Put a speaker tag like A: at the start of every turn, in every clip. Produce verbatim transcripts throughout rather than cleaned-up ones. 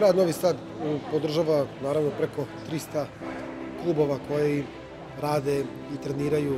A: grad Novi Sad podržava naravno preko trista klubova koji rade i treniraju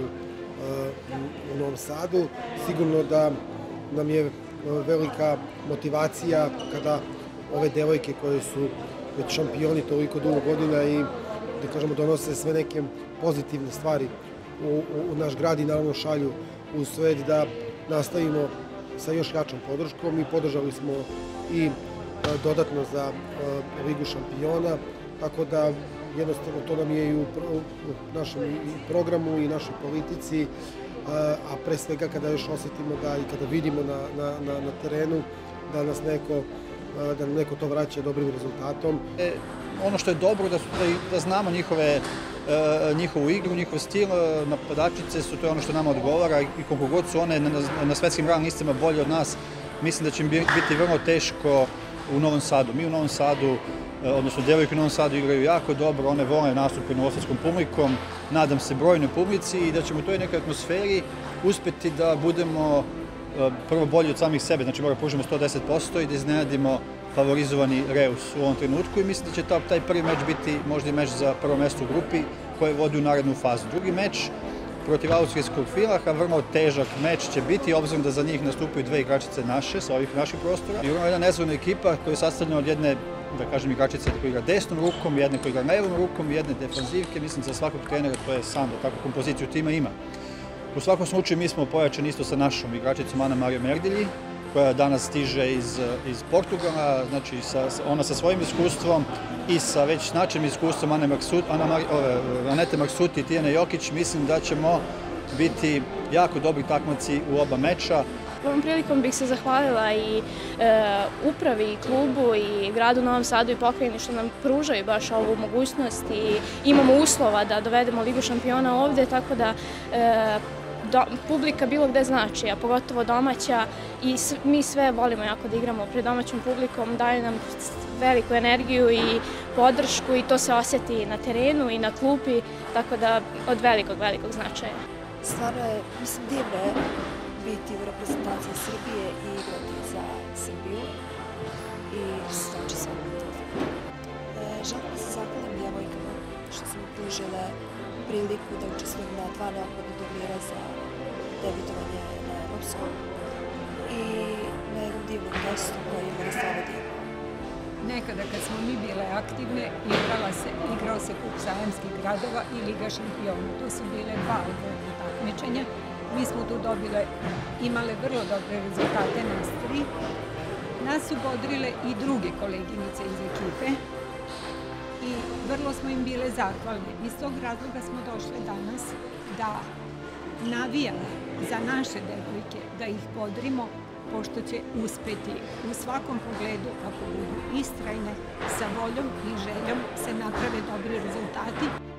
A: u Novom Sadu. Sigurno da nam je velika motivacija kada ove devojke koje su već šampioni toliko dugo godina i da kažemo donose sve neke pozitivne stvari u, u naš grad i naravno šalju u svet, da nastavimo sa još jačom podrškom i podržali smo i dodatno za Ligu šampiona, tako da jednostavno to nam je i u našem programu i našoj politici, a pre svega kada još osetimo da i kada vidimo na, na, na, na terenu da nas neko, da nam neko to vraća dobrim rezultatom.
B: E, ono što je dobro da, da, da znamo njihove, e, njihovu igru, njihov stil, napadačice su, to je ono što nama odgovara i koliko god su one na, na svetskim rang listama bolje od nas, mislim da će im biti vrlo teško u Novom Sadu. Mi u Novom Sadu, odnosno devojke u Novom Sadu igraju jako dobro, one vole nastupe novosadskom publikom, nadam se brojnoj publici i da ćemo u toj nekoj atmosferi uspeti da budemo prvo bolji od samih sebe, znači moramo pružimo sto deset posto i da iznenadimo favorizovani Reus u ovom trenutku i mislim da će taj prvi meč biti možda i meč za prvo mesto u grupi koje vodi u narednu fazu. Drugi meč protiv austrijskog Villacha, vrlo težak meč će biti, obzirom da za njih nastupaju dve igračice naše, sa ovih naših prostora. I jedna nezvojna ekipa koja je sastavljena od jedne, da kažem, igračice koja igra desnom rukom, jedne koja igra levom rukom, jedne defanzivke, mislim za svakog trenera to je san da takvu kompoziciju tima ima. U svakom slučaju mi smo pojačani isto sa našom igračicom Ana Marijom Erdilji, koja danas stiže iz, iz Portugala, znači sa, ona sa svojim iskustvom i sa već značajnim iskustvom Ane Maksut, Ana Mar, ove, Anete Marsuti i Tijane Jokić, mislim da ćemo biti jako dobri takmaci u oba meča.
C: Ovom prilikom bih se zahvalila i e, upravi, i klubu, i gradu Novom Sadu i pokrajini što nam pružaju baš ovu mogućnost i imamo uslova da dovedemo Ligu šampiona ovde, tako da e, Do, publika bilo gde znači, a pogotovo domaća i s, mi sve volimo jako da igramo pred domaćom publikom, daju nam veliku energiju i podršku i to se osjeti na terenu i na klupi, tako da od velikog, velikog značaja.
D: Stvarno je, mislim, divno je biti u reprezentaciji Srbije i igrati za Srbiju i znači sve to. E, želim da se zahvalim djevojkama što su mi pružile priliku da učestvujem na dva neophodna turnira za debitovanje na Evropskom i na jednom divnom mjestu koje je mene stvarno divno.
E: Nekada kad smo mi bile aktivne, igrala se, igrao se kup sajamskih gradova i Liga šampiona. To su bile dva odvojena takmičenja. Mi smo tu dobile, imale vrlo dobre rezultate nas tri. Nas su bodrile i druge koleginice iz ekipe i vrlo smo im bile zahvalne. Iz tog razloga smo došle danas da navijamo za naše devojke, da ih bodrimo, pošto će uspeti u svakom pogledu ako budu istrajne, sa voljom i željom se naprave dobri rezultati.